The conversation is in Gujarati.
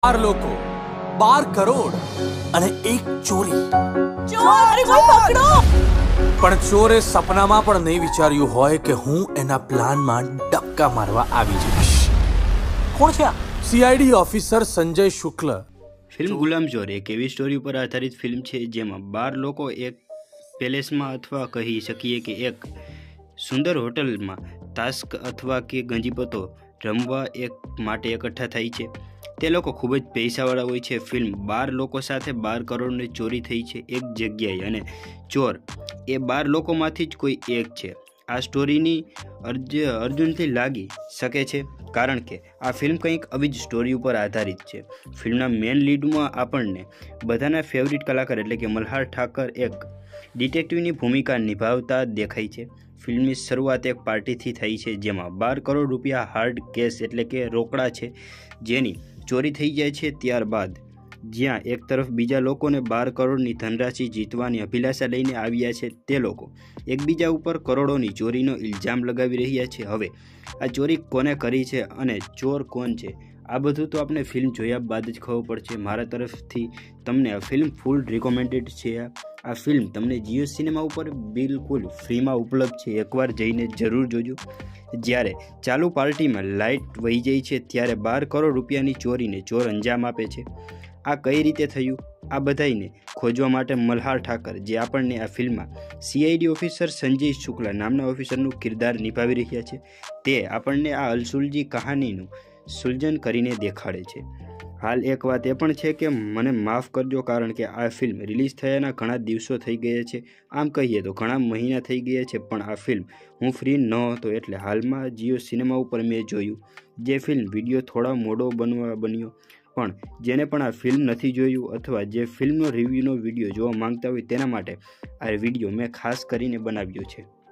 4 લોકો 12 કરોડ અને એક ચોરી પણ ચોરે સપનામાં પણ નહીં વિચાર્યું હોય કે હું એના પ્લાનમાં ડબકા મારવા આવી જઈશ। કોણ છે? CID officer Sanjay Shukla. Film Gulam Chor એક એવી સ્ટોરી પર આધારિત ફિલ્મ છે જેમાં 12 લોકો એક પેલેસમાં અથવા કહી શકીએ કે એક સુંદર હોટલમાં તાશ અથવા કે ગંજીપતો રમવા એક માટે એકઠા થાય છે। તે લોકો ખૂબ જ પૈસાવાળા હોય છે। ફિલ્મ 12 લોકો સાથે 12 કરોડની ચોરી થઈ છે એક જગ્યાએ અને ચોર એ 12 લોકોમાંથી જ કોઈ એક છે। આ સ્ટોરીની અર્જુનથી લાગી શકે છે કારણ કે આ ફિલ્મ કંઈક આવી જ સ્ટોરી ઉપર આધારિત છે। ફિલ્મના મેઇન લીડમાં આપણને બધાના ફેવરિટ કલાકાર એટલે કે મલ્હાર ઠાકર એક ડિટેક્ટિવની ભૂમિકા નિભાવતા દેખાય છે। ફિલ્મની શરૂઆત એક પાર્ટીથી થઈ છે જેમાં 12 કરોડ રૂપિયા હાર્ડ કેશ એટલે કે રોકડા છે જેની ચોરી થઈ જાય છે। ત્યારબાદ જ્યાં એક તરફ બીજા લોકોને 12 કરોડની ધનરાશિ જીતવાની અભિલાષા લઈને આવ્યા છે તે લોકો એકબીજા ઉપર કરોડોની ચોરીનો ઇલ્ઝામ લગાવી રહ્યા છે। હવે આ ચોરી કોને કરી છે અને ચોર કોણ છે આ બધું તો આપણે ફિલ્મ જોયા બાદ જ ખબર પડશે। મારા તરફથી તમને આ ફિલ્મ ફૂલ રિકમેન્ડેડ છે। આ ફિલ્મ તમને જીઓ સિનેમા ઉપર બિલકુલ ફ્રીમાં ઉપલબ્ધ છે। એકવાર જઈને જરૂર જોજો। જ્યારે ચાલુ પાર્ટીમાં લાઇટ વહી જાય છે ત્યારે 12 કરોડ રૂપિયાની ચોરીને ચોર અંજામ આપે છે। આ કઈ રીતે થયું આ બધાઈને ખોજવા માટે મલ્હાર ઠાકર જે આપણને આ ફિલ્મમાં સીઆઈડી ઓફિસર સંજય શુક્લા નામના ઓફિસરનું કિરદાર નિભાવી રહ્યા છે તે આપણને આ અલસુલજી કહાનીનું સુલઝન કરીને દેખાડે છે। હાલ એક વાત એ પણ છે કે મને માફ કરજો કારણ કે આ ફિલ્મ રિલીઝ થયાના ઘણા દિવસો થઈ ગયા છે। આમ કહીએ તો ઘણા મહિના થઈ ગયા છે પણ આ ફિલ્મ હું ફ્રી ન હતો એટલે હાલમાં જીઓ સિનેમા ઉપર મેં જોયું। જે ફિલ્મ વિડીયો થોડા મોડો બન્યો પણ જેને પણ આ ફિલ્મ નથી જોયું અથવા જે ફિલ્મનો રિવ્યૂનો વિડીયો જોવા માંગતા હોય તેના માટે આ વિડીયો મેં ખાસ કરીને બનાવ્યો છે।